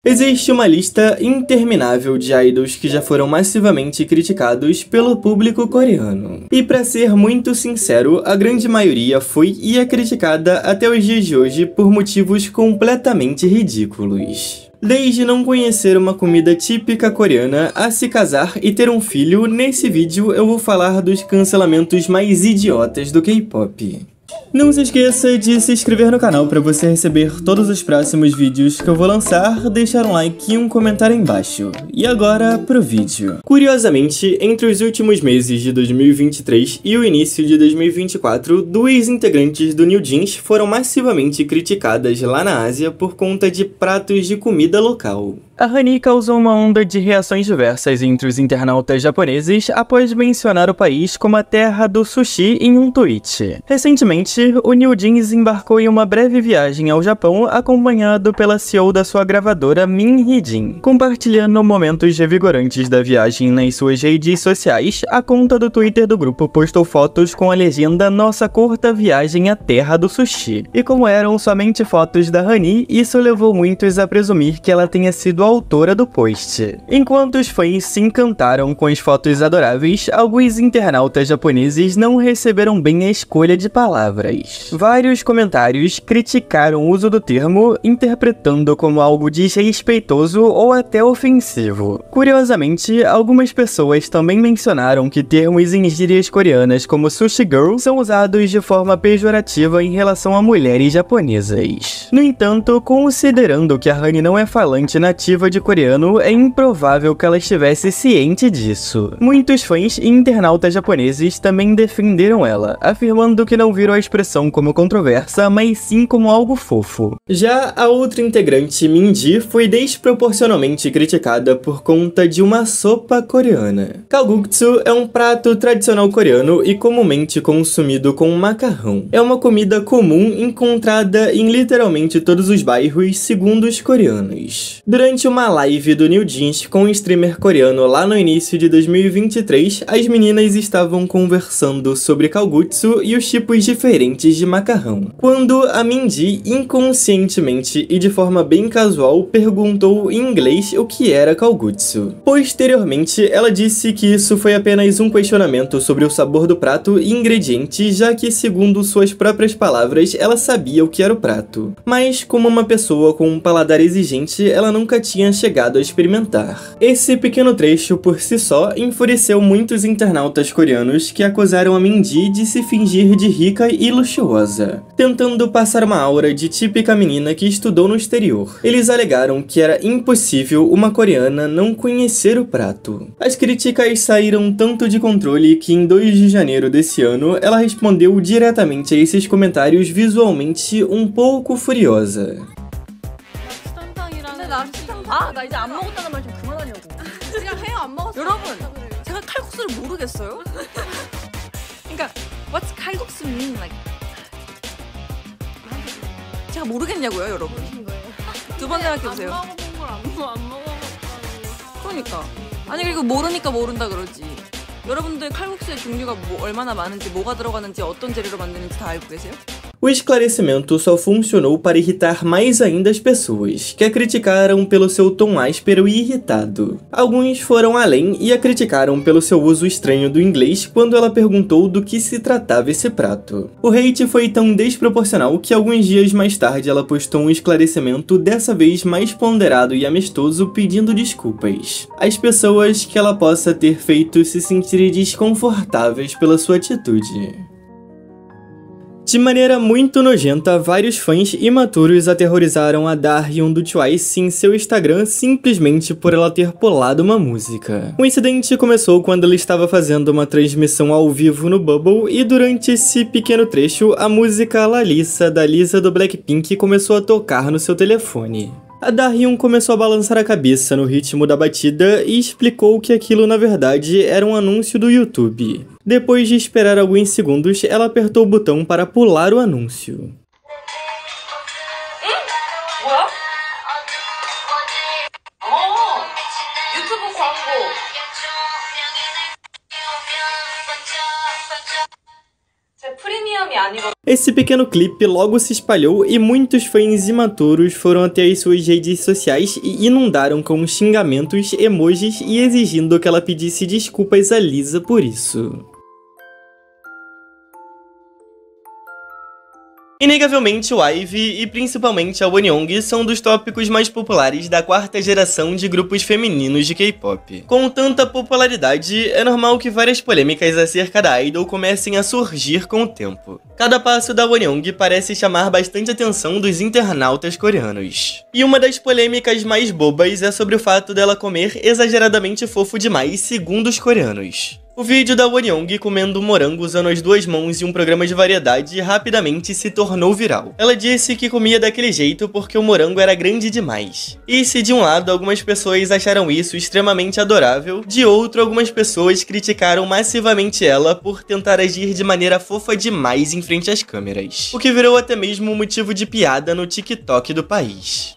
Existe uma lista interminável de idols que já foram massivamente criticados pelo público coreano. E pra ser muito sincero, a grande maioria foi e é criticada até os dias de hoje por motivos completamente ridículos. Desde não conhecer uma comida típica coreana, a se casar e ter um filho, nesse vídeo eu vou falar dos cancelamentos mais idiotas do K-pop. Não se esqueça de se inscrever no canal para você receber todos os próximos vídeos que eu vou lançar, deixar um like e um comentário aí embaixo. E agora pro vídeo. Curiosamente, entre os últimos meses de 2023 e o início de 2024, duas integrantes do New Jeans foram massivamente criticadas lá na Ásia por conta de pratos de comida local. A Honey causou uma onda de reações diversas entre os internautas japoneses após mencionar o país como a terra do sushi em um tweet. Recentemente, o New Jeans embarcou em uma breve viagem ao Japão acompanhado pela CEO da sua gravadora Min Hee-jin. Compartilhando momentos revigorantes da viagem nas suas redes sociais, a conta do Twitter do grupo postou fotos com a legenda "Nossa curta viagem à terra do sushi". E como eram somente fotos da Honey, isso levou muitos a presumir que ela tenha sido a autora do post. Enquanto os fãs se encantaram com as fotos adoráveis, alguns internautas japoneses não receberam bem a escolha de palavras. Vários comentários criticaram o uso do termo, interpretando como algo desrespeitoso ou até ofensivo. Curiosamente, algumas pessoas também mencionaram que termos em gírias coreanas como sushi girl são usados de forma pejorativa em relação a mulheres japonesas. No entanto, considerando que a Honey não é falante nativa de coreano, é improvável que ela estivesse ciente disso. Muitos fãs e internautas japoneses também defenderam ela, afirmando que não viram a expressão como controversa, mas sim como algo fofo. Já a outra integrante, Minji, foi desproporcionalmente criticada por conta de uma sopa coreana. Kalguksu é um prato tradicional coreano e comumente consumido com macarrão. É uma comida comum encontrada em literalmente todos os bairros, segundo os coreanos. Durante uma live do New Jeans com um streamer coreano lá no início de 2023, as meninas estavam conversando sobre kalguksu e os tipos diferentes de macarrão, quando a Minji, inconscientemente e de forma bem casual, perguntou em inglês o que era kalguksu. Posteriormente, ela disse que isso foi apenas um questionamento sobre o sabor do prato e ingredientes, já que, segundo suas próprias palavras, ela sabia o que era o prato. Mas, como uma pessoa com um paladar exigente, ela nunca tinha chegado a experimentar. Esse pequeno trecho, por si só, enfureceu muitos internautas coreanos que acusaram a Minji de se fingir de rica e luxuosa, tentando passar uma aura de típica menina que estudou no exterior. Eles alegaram que era impossível uma coreana não conhecer o prato. As críticas saíram tanto de controle que em 2 de janeiro desse ano, ela respondeu diretamente a esses comentários visualmente um pouco furiosa. 나 이제 안 먹었다는 말 좀 그만하려고. 그냥 해요. 안 먹었어요. 여러분, 제가 칼국수를 모르겠어요? 그러니까 what's 칼국수 mean? Like 제가 모르겠냐고요, 여러분. 두 번 생각해 보세요. 안 먹어본 걸 안 먹어봤다니. 그러니까. 아니 그리고 모르니까 모른다 그러지. 여러분들 칼국수의 종류가 얼마나 많은지, 뭐가 들어가는지, 어떤 재료로 만드는지 다 알고 계세요? O esclarecimento só funcionou para irritar mais ainda as pessoas, que a criticaram pelo seu tom áspero e irritado. Alguns foram além e a criticaram pelo seu uso estranho do inglês quando ela perguntou do que se tratava esse prato. O hate foi tão desproporcional que alguns dias mais tarde ela postou um esclarecimento, dessa vez mais ponderado e amistoso, pedindo desculpas às pessoas que ela possa ter feito se sentirem desconfortáveis pela sua atitude. De maneira muito nojenta, vários fãs imaturos aterrorizaram a Dahyun do Twice em seu Instagram simplesmente por ela ter pulado uma música. O incidente começou quando ela estava fazendo uma transmissão ao vivo no Bubble e durante esse pequeno trecho, a música Lalissa da Lisa do Blackpink começou a tocar no seu telefone. A Dahyun começou a balançar a cabeça no ritmo da batida e explicou que aquilo na verdade era um anúncio do YouTube. Depois de esperar alguns segundos, ela apertou o botão para pular o anúncio. Esse pequeno clipe logo se espalhou e muitos fãs imaturos foram até as suas redes sociais e inundaram com xingamentos, emojis e exigindo que ela pedisse desculpas a Lisa por isso. Inegavelmente, o IVE e principalmente a Wonyoung são dos tópicos mais populares da quarta geração de grupos femininos de K-pop. Com tanta popularidade, é normal que várias polêmicas acerca da idol comecem a surgir com o tempo. Cada passo da Wonyoung parece chamar bastante atenção dos internautas coreanos. E uma das polêmicas mais bobas é sobre o fato dela comer exageradamente fofo demais, segundo os coreanos. O vídeo da Wonyoung comendo morango usando as duas mãos em um programa de variedade rapidamente se tornou viral. Ela disse que comia daquele jeito porque o morango era grande demais. E se de um lado algumas pessoas acharam isso extremamente adorável, de outro algumas pessoas criticaram massivamente ela por tentar agir de maneira fofa demais em frente às câmeras. O que virou até mesmo motivo de piada no TikTok do país.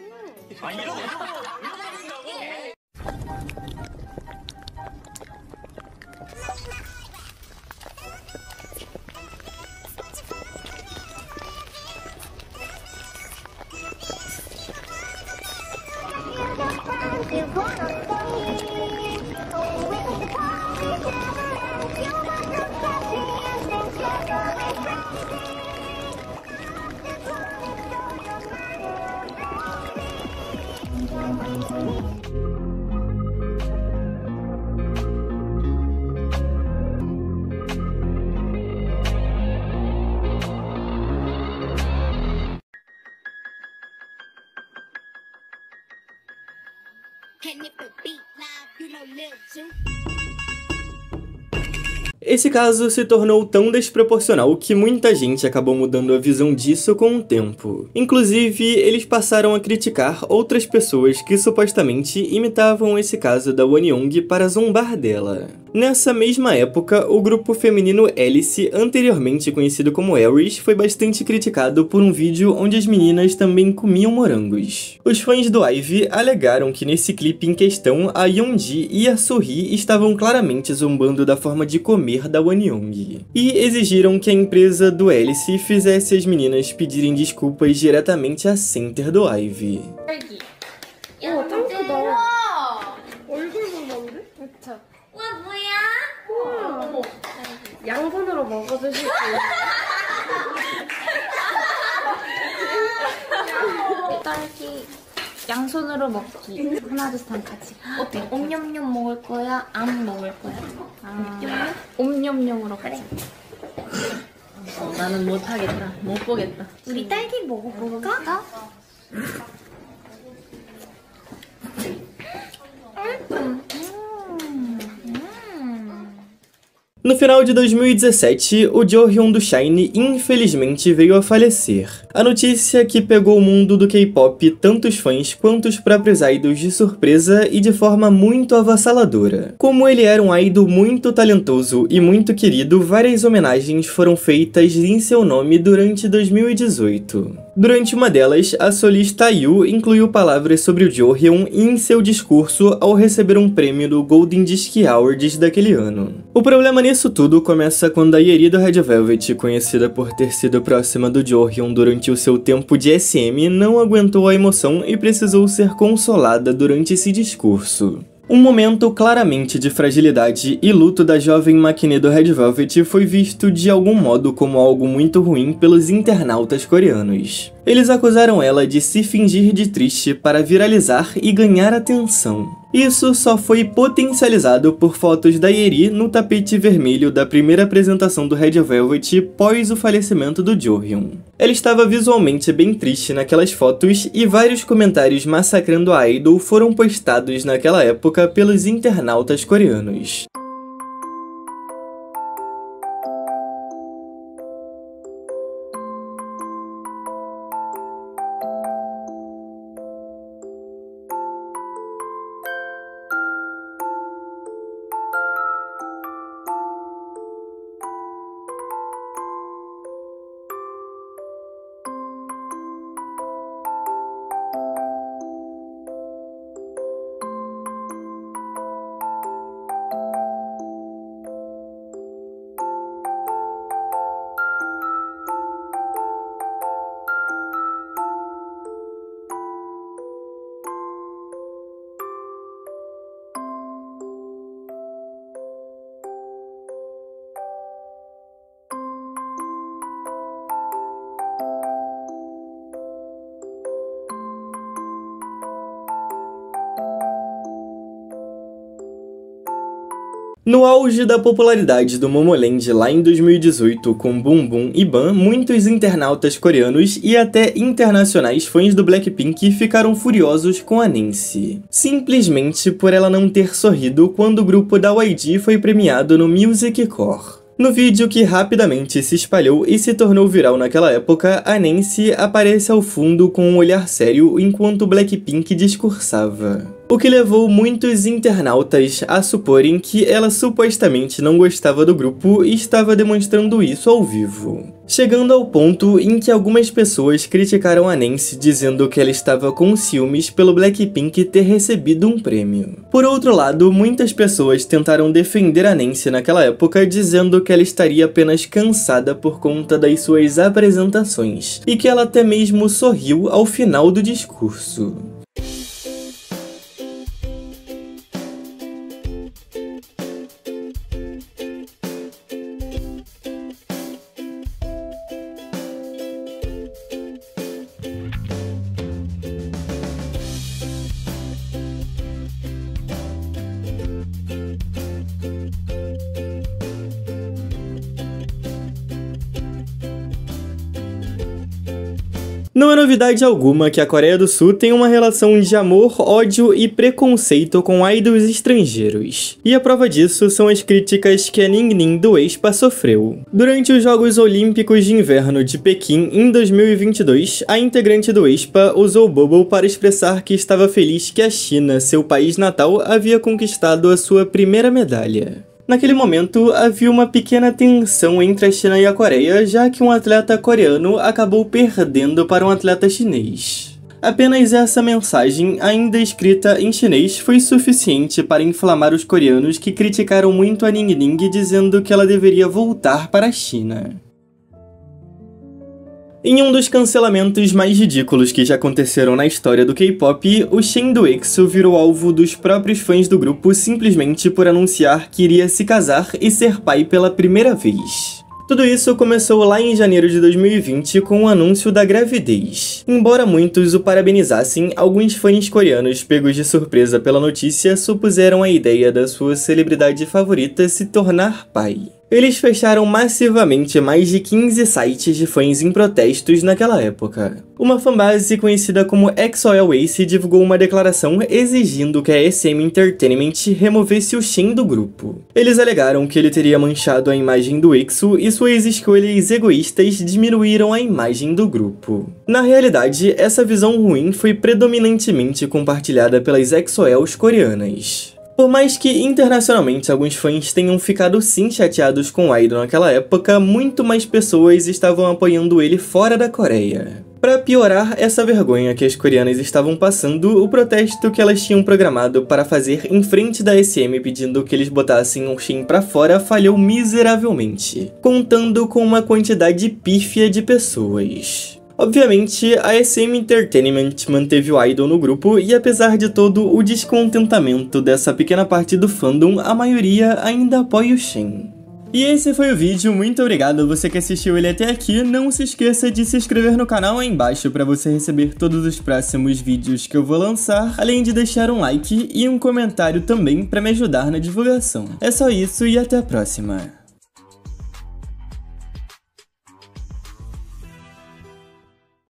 Esse caso se tornou tão desproporcional que muita gente acabou mudando a visão disso com o tempo. Inclusive, eles passaram a criticar outras pessoas que supostamente imitavam esse caso da Wonyoung para zombar dela. Nessa mesma época, o grupo feminino Alice, anteriormente conhecido como Aries, foi bastante criticado por um vídeo onde as meninas também comiam morangos. Os fãs do IVE alegaram que nesse clipe em questão, a Yeonji e a Sohee estavam claramente zombando da forma de comer da Wonyoung, e exigiram que a empresa do Alice fizesse as meninas pedirem desculpas diretamente à center do IVE. 양손으로 먹어주시고 딸기 양손으로 먹기 하나 둘 셋 같이 어때? 옴뇸뇸 먹을 거야? 안 먹을 거야? 옴뇸뇸으로 같이 나는 못하겠다. 못 보겠다. 우리 딸기 먹어볼까? No final de 2017, o Jo-hyun do SHINee infelizmente veio a falecer. A notícia que pegou o mundo do K-pop, tanto os fãs quanto os próprios idols de surpresa e de forma muito avassaladora. Como ele era um idol muito talentoso e muito querido, várias homenagens foram feitas em seu nome durante 2018. Durante uma delas, a solista IU incluiu palavras sobre o Jo-hyun em seu discurso ao receber um prêmio do Golden Disc Awards daquele ano. O problema nisso tudo começa quando a Yeri do Red Velvet, conhecida por ter sido próxima do Jo-hyun durante o seu tempo de SM, não aguentou a emoção e precisou ser consolada durante esse discurso. Um momento claramente de fragilidade e luto da jovem Maknae do Red Velvet foi visto de algum modo como algo muito ruim pelos internautas coreanos. Eles acusaram ela de se fingir de triste para viralizar e ganhar atenção. Isso só foi potencializado por fotos da Yeri no tapete vermelho da primeira apresentação do Red Velvet pós o falecimento do Jo-hyun. Ela estava visualmente bem triste naquelas fotos e vários comentários massacrando a idol foram postados naquela época pelos internautas coreanos. No auge da popularidade do Momoland lá em 2018 com Bumbum e Ban, muitos internautas coreanos e até internacionais fãs do Blackpink ficaram furiosos com a Nancy, simplesmente por ela não ter sorrido quando o grupo da YG foi premiado no Music Core. No vídeo que rapidamente se espalhou e se tornou viral naquela época, a Nancy aparece ao fundo com um olhar sério enquanto o Blackpink discursava, o que levou muitos internautas a suporem que ela supostamente não gostava do grupo e estava demonstrando isso ao vivo, chegando ao ponto em que algumas pessoas criticaram a Nancy dizendo que ela estava com ciúmes pelo Blackpink ter recebido um prêmio. Por outro lado, muitas pessoas tentaram defender a Nancy naquela época dizendo que ela estaria apenas cansada por conta das suas apresentações e que ela até mesmo sorriu ao final do discurso. Não é novidade alguma que a Coreia do Sul tem uma relação de amor, ódio e preconceito com idols estrangeiros. E a prova disso são as críticas que a Ningning do aespa sofreu. Durante os Jogos Olímpicos de Inverno de Pequim em 2022, a integrante do aespa usou o Bubble para expressar que estava feliz que a China, seu país natal, havia conquistado a sua primeira medalha. Naquele momento, havia uma pequena tensão entre a China e a Coreia, já que um atleta coreano acabou perdendo para um atleta chinês. Apenas essa mensagem, ainda escrita em chinês, foi suficiente para inflamar os coreanos que criticaram muito a Ningning, dizendo que ela deveria voltar para a China. Em um dos cancelamentos mais ridículos que já aconteceram na história do K-pop, o Shen do EXO virou alvo dos próprios fãs do grupo simplesmente por anunciar que iria se casar e ser pai pela primeira vez. Tudo isso começou lá em janeiro de 2020 com o anúncio da gravidez. Embora muitos o parabenizassem, alguns fãs coreanos pegos de surpresa pela notícia supuseram a ideia da sua celebridade favorita se tornar pai. Eles fecharam massivamente mais de 15 sites de fãs em protestos naquela época. Uma fanbase conhecida como EXO-L Ace divulgou uma declaração exigindo que a SM Entertainment removesse o Shen do grupo. Eles alegaram que ele teria manchado a imagem do EXO e suas escolhas egoístas diminuíram a imagem do grupo. Na realidade, essa visão ruim foi predominantemente compartilhada pelas EXO-Ls coreanas. Por mais que internacionalmente alguns fãs tenham ficado sim chateados com o idol naquela época, muito mais pessoas estavam apoiando ele fora da Coreia. Para piorar essa vergonha que as coreanas estavam passando, o protesto que elas tinham programado para fazer em frente da SM pedindo que eles botassem o Shen pra fora falhou miseravelmente, contando com uma quantidade pífia de pessoas. Obviamente, a SM Entertainment manteve o idol no grupo e apesar de todo o descontentamento dessa pequena parte do fandom, a maioria ainda apoia o Shen. E esse foi o vídeo, muito obrigado a você que assistiu ele até aqui, não se esqueça de se inscrever no canal aí embaixo para você receber todos os próximos vídeos que eu vou lançar, além de deixar um like e um comentário também para me ajudar na divulgação. É só isso e até a próxima!